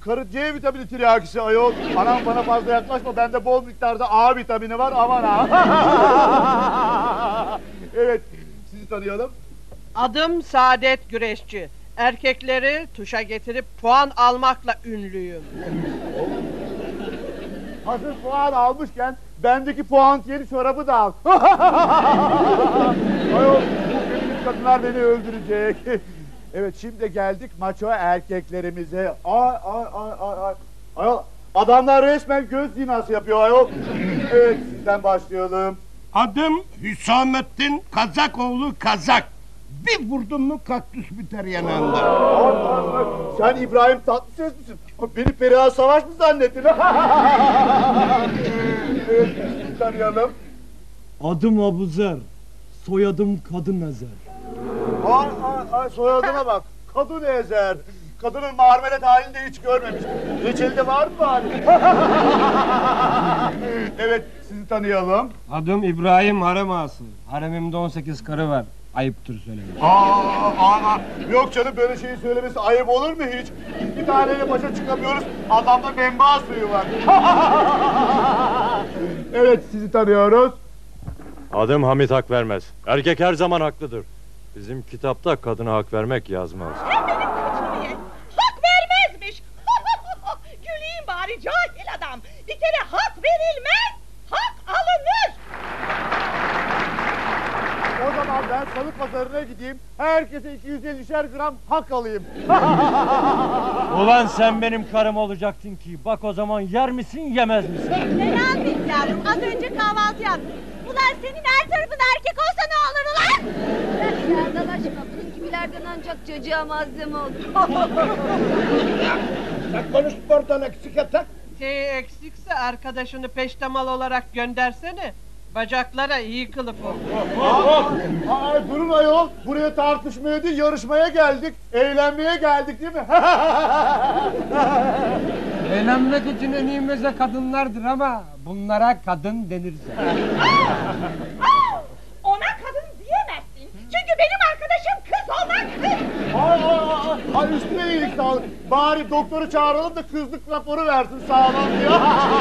Karı C vitamini tiryakisi ayol. Anam bana fazla yaklaşma. Bende bol miktarda A vitamini var. Aman ha. Evet. Sizi tanıyalım. Adım Saadet Güreşçi. Erkekleri tuşa getirip puan almakla ünlüyüm. Hazır puan almışken bendeki puantiyeli çorabı da al. Ayol, bu feminist kadınlar beni öldürecek. Evet, şimdi geldik maço erkeklerimize. Ay. Ayol, adamlar resmen göz zinası yapıyor ayol. Evet, sizden başlayalım. Adım Hüsamettin Kazakoğlu Kazak. Bir vurdun mu kaktüs biter yanağında. Ay. Sen İbrahim Tatlıses misin? Beni Perihan Savaş mı zannettin? Evet, sizi tanıyalım. Adım Abuzer, soyadım Kadın Ezer. Ay, soyadına bak. Kadın ezer. Kadının marmelat halini de hiç görmemiştim. Reçelde var mı bari? Evet, sizi tanıyalım. Adım İbrahim Harem Ağası. Haremimde 18 karı var. Ayıptır söylemesi. Yok canım, böyle şeyi söylemesi ayıp olur mu hiç? Bir taneyle başa çıkamıyoruz. Adamda menba suyu var. Evet, sizi tanıyoruz. Adım Hamit Hakvermez. Erkek her zaman haklıdır. Bizim kitapta kadına hak vermek yazmaz. Sen benim saçımı ye. Hak vermezmiş. Güleyim bari cahil adam. Bir kere hak verilmez, hak alınır. O zaman ben salı pazarına gideyim. Herkese 250'şer gram hak alayım. Ulan sen benim karım olacaktın ki. Bak o zaman yer misin yemez misin? Fena değil yavrum. Az önce kahvaltı yaptım. Ulan senin her tarafın erkek olsa ne olur ulan? Nereden aşkına bunun gibilerden ancak çocuğa malzeme olur. Sen konuşma oradan eksik yatak. Şey eksikse arkadaşını peştemal olarak göndersene. Bacaklara iyi kılıf ol. Durun ayol. Buraya tartışmaya değil, yarışmaya geldik. Eğlenmeye geldik değil mi? Eğlenmek için en iyi meze kadınlardır ama bunlara kadın denirse. Ona kadın diyemezsin. Çünkü benim arkadaşım kız olmak. Ay üstüne iyilik sağlık. Bari doktoru çağıralım da kızlık raporu versin sağlam diyor.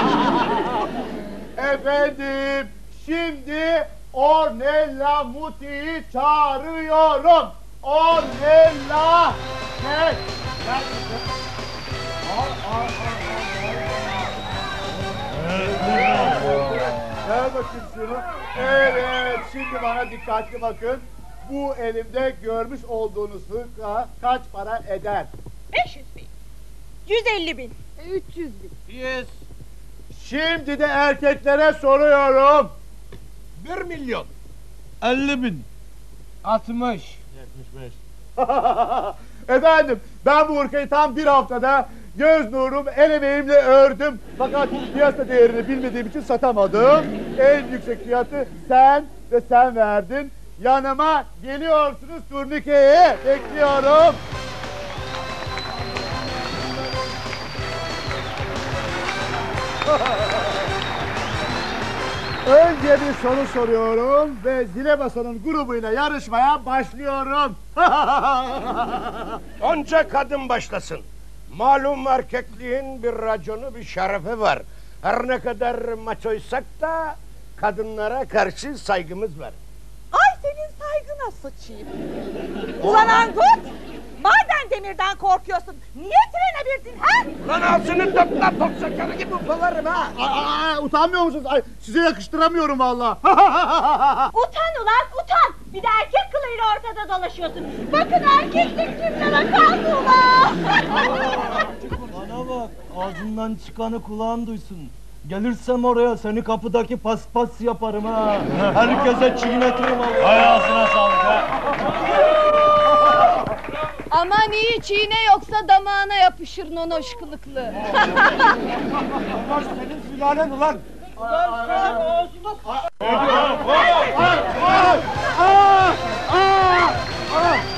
Efendim, şimdi Ornella Muti'yi çağırıyorum. Ornella. Gel. Ver bakayım şunu. Evet, şimdi bana dikkatli bakın. Bu elimde görmüş olduğunuz hırka kaç para eder? 500 bin. 150 bin. 300 bin. 100. Şimdi de erkeklere soruyorum. 1 milyon. 50 bin. 60. Efendim, ben bu hırkayı tam bir haftada göz nurum, el emeğimle ördüm. Fakat piyasa değerini bilmediğim için satamadım. En yüksek fiyatı sen ve sen verdin. Yanıma geliyorsunuz turnikeye. Bekliyorum. Önce bir soru soruyorum ve zile basanın grubuyla yarışmaya başlıyorum. Önce kadın başlasın. Malum erkekliğin bir raconu, bir şerefi var. Her ne kadar maçoysak da kadınlara karşı saygımız var. Ay senin saygına sıçayım. Ulan Angut! Madem demirden korkuyorsun, niye trene bindin ha? Lan ağzını topla, top şekerı gibi ufalarım ha! Utanmıyor musunuz? Ay, size yakıştıramıyorum vallahi. Utan ulan utan! Bir de erkek kılığıyla ortada dolaşıyorsun. Bakın erkeklik kimlere kaldı ulan! Bana bak, ağzından çıkanı kulağın duysun. Gelirsem oraya seni kapıdaki paspas yaparım ha. Herkese çiğnetirim Allah. Hay ağzına sağlık ha. Aman iyi çiğne yoksa damağına yapışır nonoş kılıklı. Bunlar senin sülalen ulan! Ay!